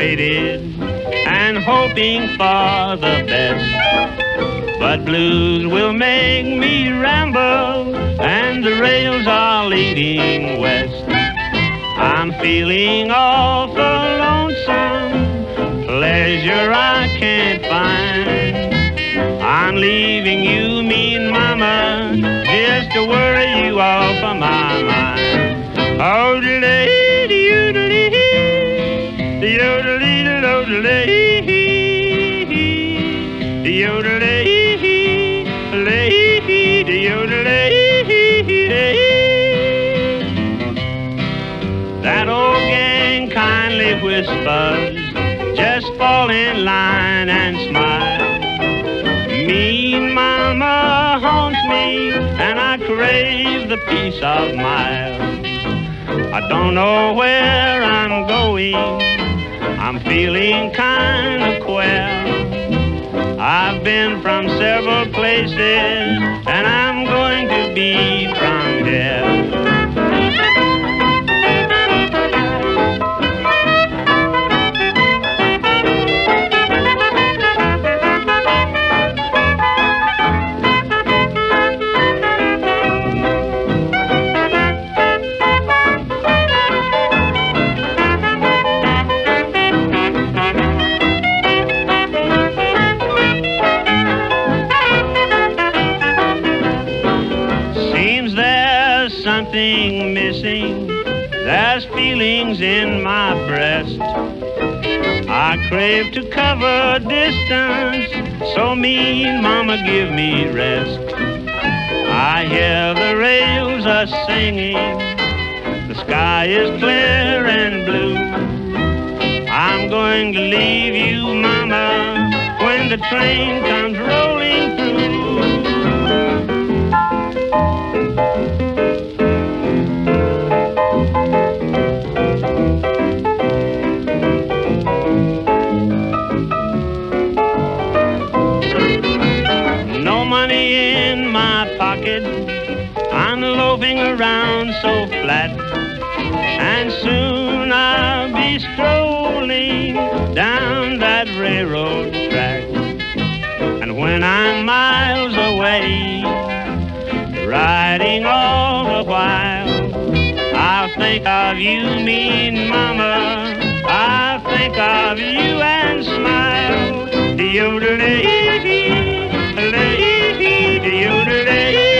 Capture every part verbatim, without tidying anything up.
waited and hoping for the best. But blues will make me ramble, and the rails are leading west. I'm feeling awful lonesome, pleasure I can't find. I'm leaving you, mean mama, just to worry you off of my mind. Oh, the lady, you the lady, the yodel, the yodel, the yodel, the yodel. That old gang kindly whispers, just fall in line and smile. Mean mama haunts me, and I crave the peace of miles. I don't know where I'm going, I'm feeling kind of queer. I've been from several places, and I'm going to be from there. Something missing, there's feelings in my breast. I crave to cover distance, so mean mama give me rest. I hear the rails are singing, the sky is clear and blue. I'm going to leave you, mama, when the train comes rolling through. I'm loafing around so flat, and soon I'll be strolling down that railroad track. And when I'm miles away, riding all the while, I'll think of you, mean mama, I'll think of you and smile. The yodel-ay, the yodel-ay.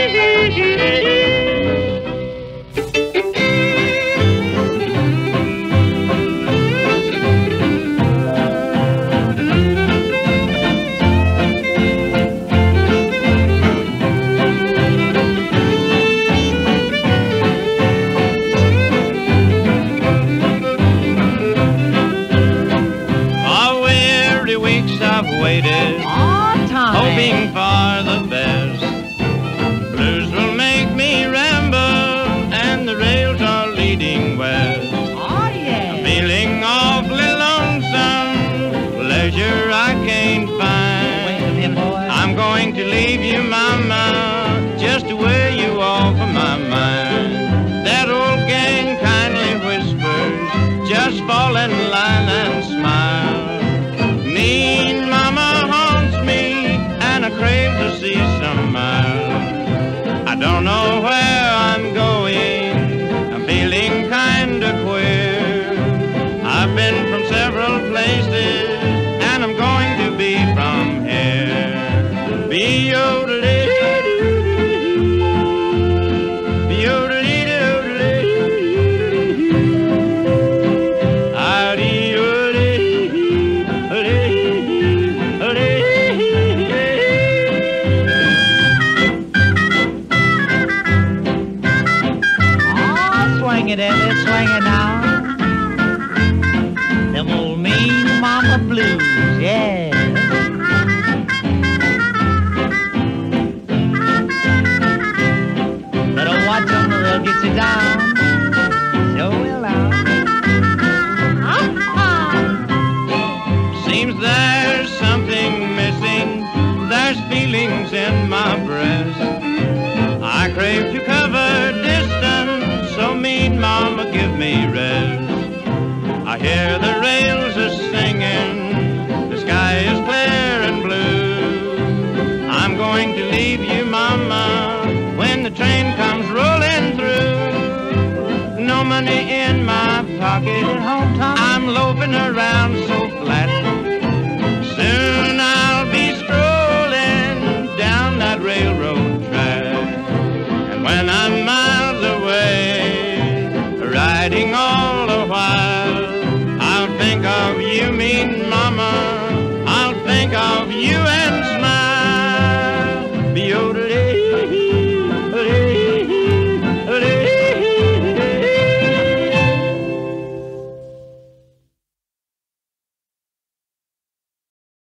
Waited, hoping for the best. Blues will make me ramble, and the rails are leading west. Oh, yeah. I'm feeling awfully lonesome, pleasure I can't find. I'm going to leave you, mama, just to wear you off of my mind. That old gang kindly whispers, just fall in line and smile. Mean mama haunts me, and I crave to see some miles. I don't know where I'm going, I'm feeling kinda queer. I've been from several places, and I'm going to be from here. Be yodelay, be yodelay. It is swinging now. Them old mean mama blues, yeah. Better watch them or they'll get you down. So will I. Seems there's something missing, there's feelings in my breast. I crave to cover distance, so mean mama give me rest. Is it home, Tommy? I'm loafing around so flat. Soon I'll be strolling down that railroad track. And when I